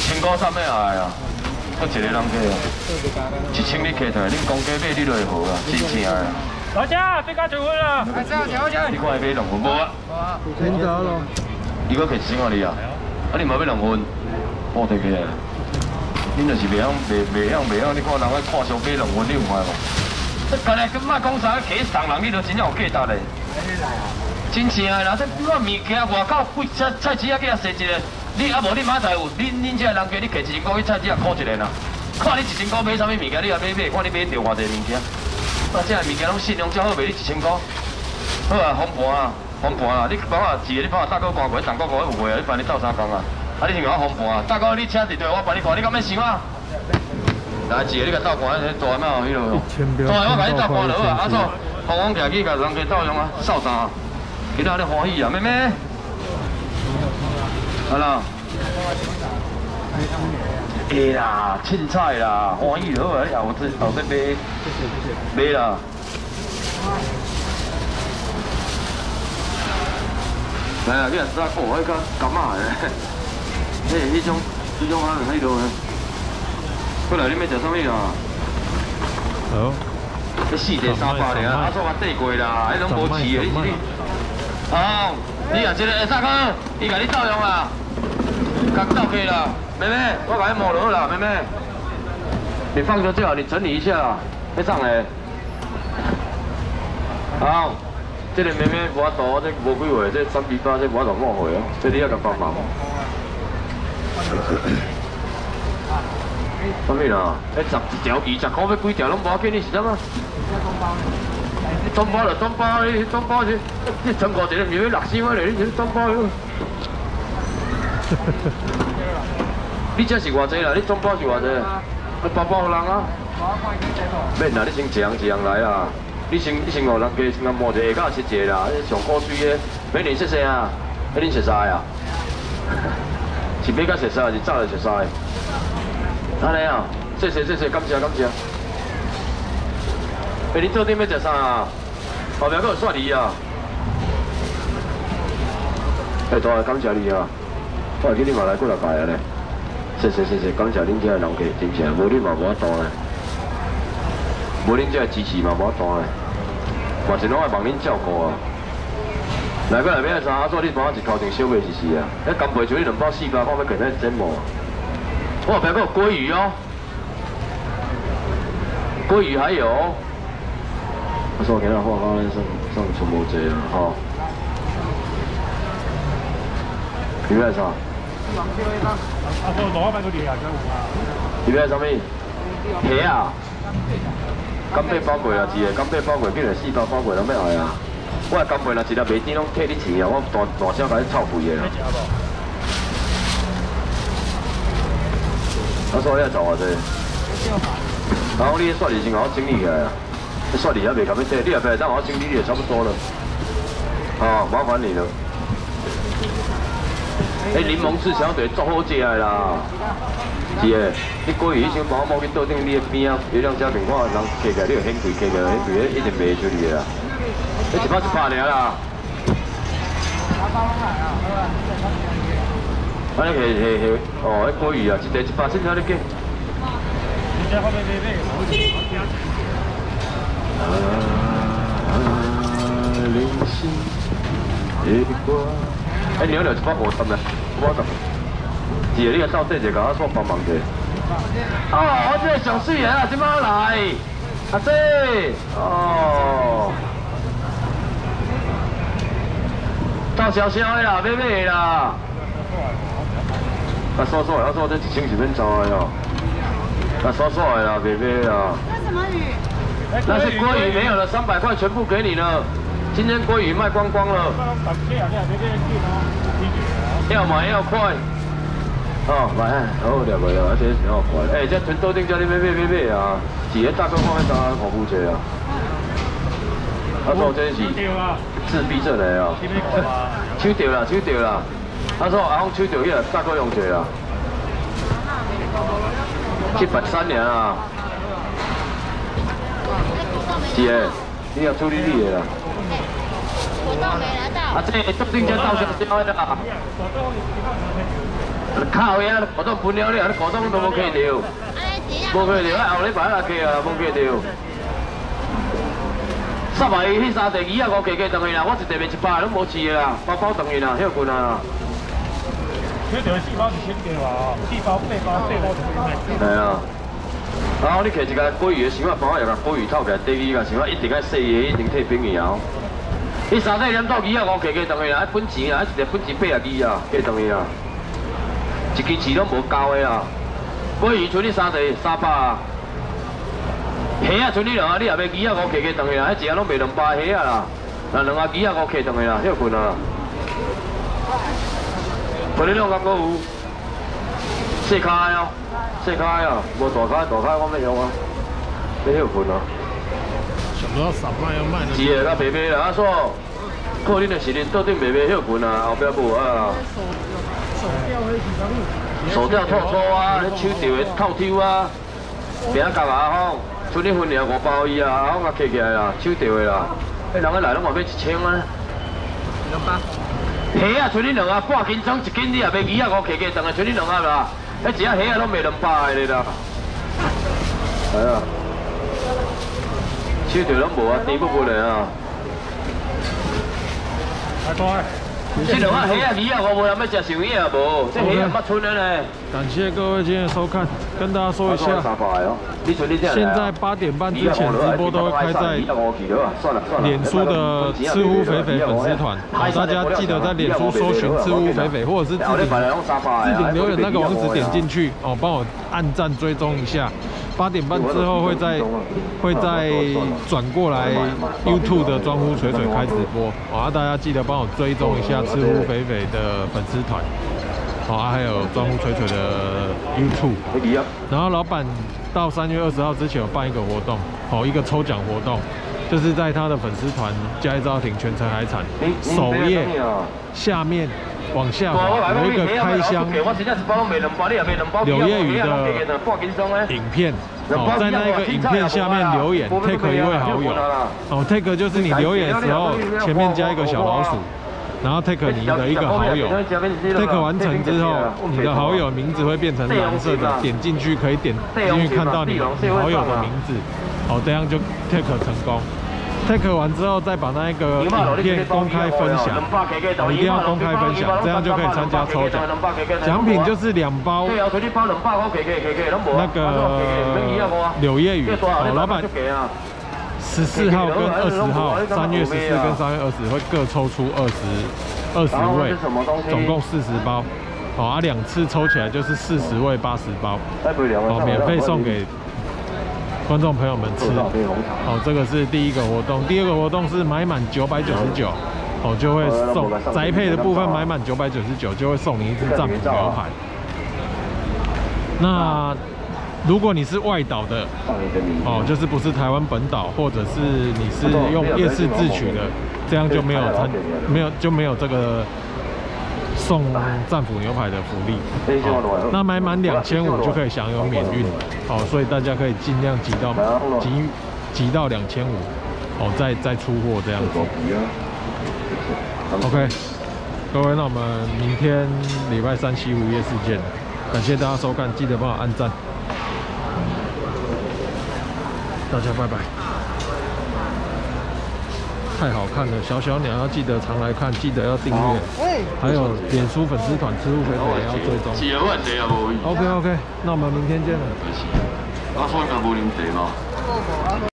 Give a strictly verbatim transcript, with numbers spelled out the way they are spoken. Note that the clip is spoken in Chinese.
千块三尾来啊！搁一个人客啊，一千你客出来，恁公鸡买你就会好啊，真正啊！ 老家这个结婚了， 你看会买两份无啊？ 真的咯。 伊搁客一千块你啊？啊你嘛要两份？我摕起来。恁就是袂晓袂袂晓袂晓，你看人爱看上买两份，你有看无？这干嘞，佮莫讲啥客送人，你就真正有价值嘞。真正诶啦，这我物件外口贵，菜菜市仔去遐踅一个。 你啊无你明仔有，恁恁这人家你摕一千块去菜市啊，考一个啦。看你一千块买啥物物件，你也买买，看你买着偌济物件。啊，这物件拢信用较好，卖你一千块。好啊，红盘啊，红盘啊，你帮我一个，你帮我大哥赶过，大哥赶有货啊，你帮你斗相共啊。啊，你是我红盘啊，大哥你车一对，我帮你看，你敢要想啊？来，一个你甲斗看，迄大嘛有迄落。大我甲你斗看落啊，阿嫂，红红徛去甲人家斗用啊，扫啥？其他你欢喜啊，妹妹。 好啦，会啦，凊彩啦，欢喜就好啊！你后日后日买买啦。来啊，你也知道哦，迄个干嘛的？嘿，迄种迄种啊，迄落。过来，你要食啥物啊？ 好。 这四地三百尔，阿叔我缀过啦，迄拢无饲的，你是你。好，你啊，这个下三哥，伊甲你斗用啦。 刚到可以了，妹妹，我把它抹了啦，妹妹，你放着最好，你整理一下，会上来。好，这个妹妹无法度，这无几岁，这三比八，这无法度抹回哦，这你要甲帮忙。啥物啦？哎，十一条、二十块要几条拢无要紧，你是啥物？中包了，中包，你中包是，你全国一个苗六千块嘞，你是中包哟。 你这是偌济啦？你总包是偌济？你包包人啊？免啦，你先一样一样来啊！你先你先互人家先摸一下，下骹切一下啦。你上古水的，美女谢谢啊！哎，恁熟悉啊？是买甲熟悉，是早就熟悉。安尼啊？谢谢谢谢，感谢感谢。哎，恁做阵要食啥啊？后壁阁有蒜梨啊！哎，大感谢你啊！ 我今日嘛来过来拜啊咧，谢谢谢谢，感谢恁遮个人客，真正无你嘛无法度咧，无恁遮个支持嘛无法度咧，嘛是拢爱望恁照顾啊。来过来买啥？阿叔你帮我一头前小买一时啊，迄干贝就你两包四百，看要给咱整无？我后壁阁有鲑鱼哦，鲑鱼还有，阿叔今日花花咱算算存无济啊，吼。你要啥？ 阿叔攞翻嗰條牙膠啊！ 你要啥物？蝦啊！干贝包粿啊，一个干贝包粿，竟然四包包粿，拢要爱啊！我干贝若一粒袂甜，拢替你钱啊！我大大声甲你臭肥的啦！我说你要做偌济？然后你蒜梨先甲我整理起来啊！这蒜梨还袂咁要整，你也别让我整理也差不多了。啊，麻烦你了。 哎，柠檬翅小腿足好食的啦，是的。你过去迄箱毛毛去倒顶你的边啊，月亮家庭看人加起来，你就很贵，加起来很贵，一定卖出去的啦。你一包一百尔啦。啊，你下下下，哦，迄鲑鱼啊，一袋一百，凊彩你计。啊，零星月光。 哎，你要两一百五十呢？我十。是的，你个到底就甲我说帮忙者。哦，我这个上水啊，即摆来。阿姐，哦。到小小的啦，买买的啦。啊，刷刷的，我说这一千是免找的哦。啊，刷刷的啦，买买啦。 那什么鱼？ 那是鲑鱼，没有了，三百块全部给你了。 今天鲑鱼卖光光了，要买要快。哦，买，好了袂了，而且要快。哎，这全桌顶叫你买买买买啊！一个大哥看要三个跑步车啊。他说这是自闭症的啊。手掉啦，手掉啦。他说阿公手掉去，大哥用者啦。七百三年啊。是的，你要处理你的啦。 我倒没拿到。 啊，这桌顶这到小小的啦。 靠呀，果冻分了了，果冻都无去掉，无去掉，啊后礼拜来去啊，无去掉。三百迄三地二啊五加加等去啦，我一地卖一百，拢无饲的啦，包包等去啦，遐贵啊。 迄条四包一千几啊，四包八包八包就买。 系啊。然后你摕一个鲑鱼的想法包，又甲鲑鱼透起来，第二个想法一定爱细的，一定退冰去后。迄三块两到二啊五加加等去啦，本钱啊，一个本钱八啊二啊，加等去啦。一支钱拢无够的啊。鲑鱼剩你三地三百啊。虾啊剩你两啊，你也要二啊五加加等去啦，迄一下拢卖两百虾啊啦，那两啊二啊五加等去啦，遐困啊。佢哋兩個個有細卡啊，細卡啊，無大卡，大卡我咩用啊？你遐困啊？ 想不到三卖要卖的。 是的，甲白白啦，啊说，可能就是恁桌顶白白遐困啊，后壁无啊。手吊迄是啥物？手吊套套啊，迄手吊的套抽啊，平啊夹啊吼，剩你分量五包伊啊，我甲摕起来啦，手吊的啦，迄人个来拢嘛要一千啊。两百。虾啊，剩你两啊，半斤装一斤，你也卖二啊五加加，当然剩你两啊啦。迄一啊虾啊拢卖两百个啦。系啊，手条拢无啊，甜不不的啊。 来乖。 这两啊虾啊二啊五无人要食上夜啊无，这虾啊捌剩的呢。 感谢各位今天的收看，跟大家说一下，现在八点半之前直播都会开在脸书的吃乌肥肥粉丝团，好，大家记得在脸书搜寻吃乌肥肥，或者是置顶置顶留言那个网址点进去哦，帮我按赞追踪一下。八点半之后会再会再转过来 YouTube 的专呼水水开直播，好，大家记得帮我追踪一下吃乌肥肥的粉丝团。好、啊，还有专呼吹吹的 YouTube， 然后老板到三月二十号之前有办一个活动，好、哦，一个抽奖活动，就是在他的粉丝团嘉义兆庭全程海产首页下面往下滑有一个开箱柳叶鱼的影片，哦，在那个影片下面留言 ，take 一位好友，哦 ，take 就是你留言的时候前面加一个小老鼠。然后 take 你的一个好友 ，take 完成之后，你的好友名字会变成蓝色的，点进去可以点进去看到你好友的名字，好，这样就 take 成功。take 完之后再把那个影片公开分享，哦，一定要公开分享，这样就可以参加抽奖。奖品就是两包那个柳叶鱼，哦，老板。十四号跟二十号，三月十四跟三月二十会各抽出二十二十位，总共四十包。好啊，两次抽起来就是四十位八十包，好，免费送给观众朋友们吃。好，这个是第一个活动，第二个活动是买满九百九十九，哦，就会送宅配的部分买满九百九十九就会送你一只战斧牛排。那如果你是外岛的，哦，就是不是台湾本岛，或者是你是用夜市自取的，这样就没有参，没有就没有这个送战斧牛排的福利。哦，那买满两千五就可以享有免运，哦，所以大家可以尽量挤到挤挤到两千五，哦，再再出货这样子。OK， 各位，那我们明天礼拜三西湖夜市见，感谢大家收看，记得帮我按赞。大家拜拜！太好看了，小小鸟要记得常来看，记得要订阅，还有脸书粉丝团吃乌肥肥也要追踪。OK OK， 那我们明天见了。 啊，所以讲无啉茶嘛。